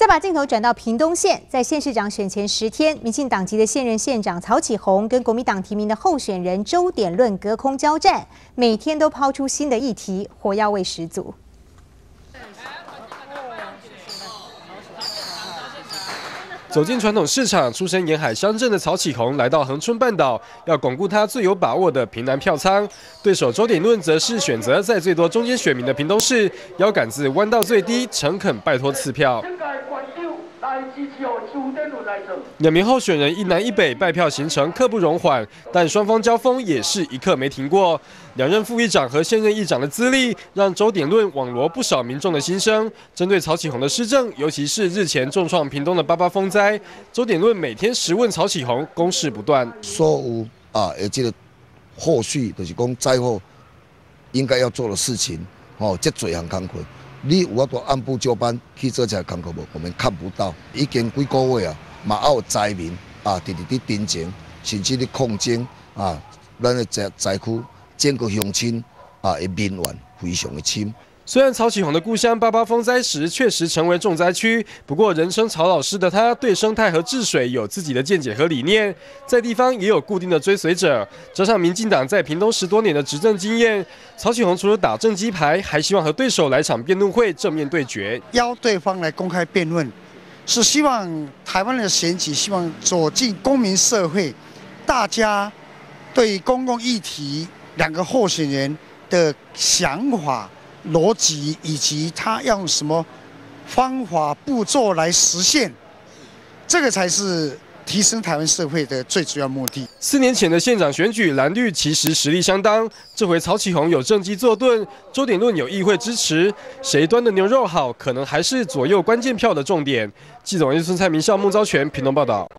把镜头转到屏东县，在县市长选前10天，民进党籍的现任县长曹启宏跟国民党提名的候选人周典论隔空交战，每天都抛出新的议题，火药味十足。 走进传统市场，出身沿海乡镇的曹启宏来到恒春半岛，要巩固他最有把握的屏南票仓。对手周典论则是选择在最多中间选民的屏东市，腰杆子弯到最低，诚恳拜托赐票。两名候选人一南一北，拜票行程刻不容缓，但双方交锋也是一刻没停过。两任副议长和现任议长的资历，让周典论网罗不少民众的心声。针对曹启宏的施政，尤其是日前重创屏东的88风灾，周典论每天实问曹启宏，攻势不断。 所有这个后续就是讲灾后应该要做的事情，这多项工作。 你有法度按部就班去做这个工作无？我们看不到，已经几个月啊，嘛还有灾民直伫顶前，甚至咧抗争咱的灾区整个乡亲的民怨非常的深。 虽然曹启宏的故乡88风灾时确实成为重灾区，不过人称曹老师的他对生态和治水有自己的见解和理念，在地方也有固定的追随者。加上民进党在屏东10多年的执政经验，曹启宏除了打正机牌，还希望和对手来场辩论会正面对决， 邀对方来公开辩论，是希望台湾的选举希望走进公民社会，大家对公共议题两个候选人的想法。 逻辑以及他要用什么方法步骤来实现，这个才是提升台湾社会的最主要目的。 4年前的县长选举，蓝绿其实实力相当，这回曹启宏有政绩坐镇，周典论有议会支持，谁端的牛肉好，可能还是左右关键票的重点。记者王一孙、蔡明孝、孟昭全屏东报道。